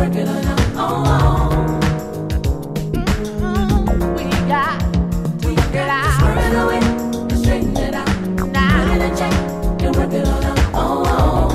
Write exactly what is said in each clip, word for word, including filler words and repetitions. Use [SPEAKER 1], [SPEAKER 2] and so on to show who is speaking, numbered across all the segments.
[SPEAKER 1] work it on our own. Mm-hmm. We got to work it out. Square it away and straighten it out. Now put it in check and work it on our own.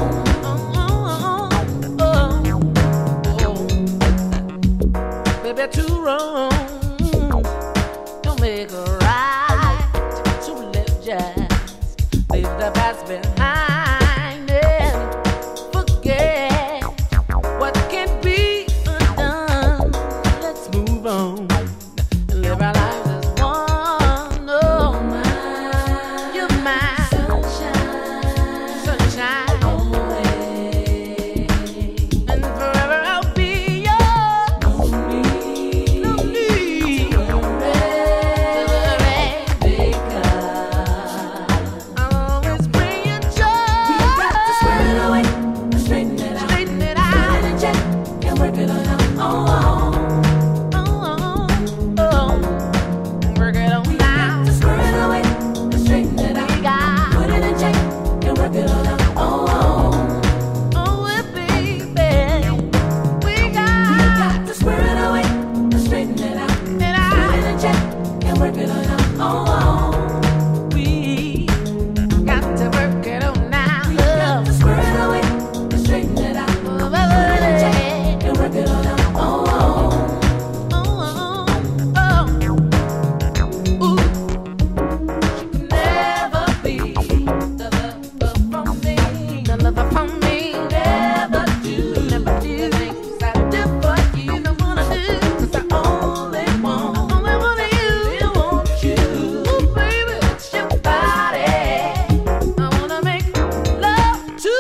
[SPEAKER 1] Oh, oh, oh. Baby, too wrong don't make a right. So let's just leave the past behind and forget what can't be undone. Let's move on and live our lives as one. Oh, my, you're my sunshine, sunshine, always, and forever I'll be yours. No need, no need to worry, because I'll always bring you joy. We got to square it away and straighten it out. Straighten it out. Put it in check and work it on our own. Oh, oh, oh. Work it on now. We got to square it away and straighten it out. We got put it in check and work it on our own. Oh, well, baby, we got we got to square it away and straighten it out. And I put it in check and work it on our own. We got to work it on now. We got to square it away and straighten it out. Put it in check and work it on our own. Oh, oh, oh. Ooh, she could never be the lover from me. The lover from me. Never do, never do things I do for you. Don't wanna do, 'cause I only want, only want you. I want you. Ooh, baby, it's your body. I wanna make love to.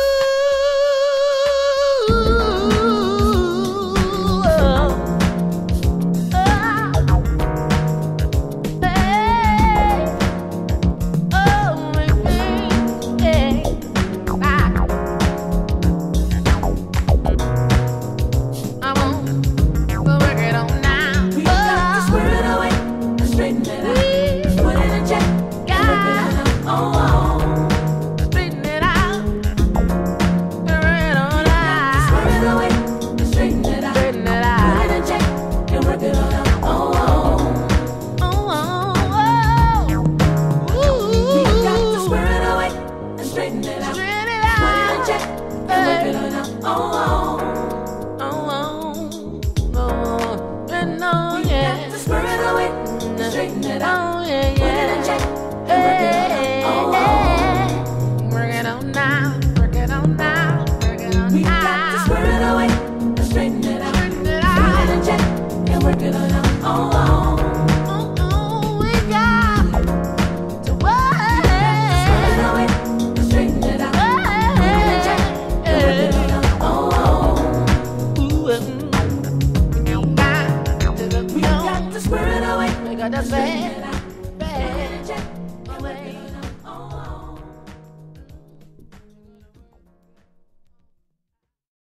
[SPEAKER 1] Oh, oh, hey, oh, baby, hey, bye. I want to work it on now. We got to square it away and straighten it out. Put it in check and work it on our own. Straighten it out. Work it on now. Square it away and straighten it out. Straighten it out. Put it in check and work it on our own. Oh, oh, oh. Ooh. We got to square it away and straighten it out. Straighten it out. Put it in check and work it on our own. Oh, oh, oh. And no, we yeah. got to square it away and straighten it out. Oh, yeah, yeah. Put it in check and work it on our own. Work it on now. Work it on now. Work it on we now. We got to square it away and straighten it out. Straighten it out. Put it in check and work it on our own. Oh, oh, we got to work. Square it away and straighten it out. Put it in check and work it on our own. Ooh, mm, you got to look. We got to square it away. We got to say, put it in check and work it on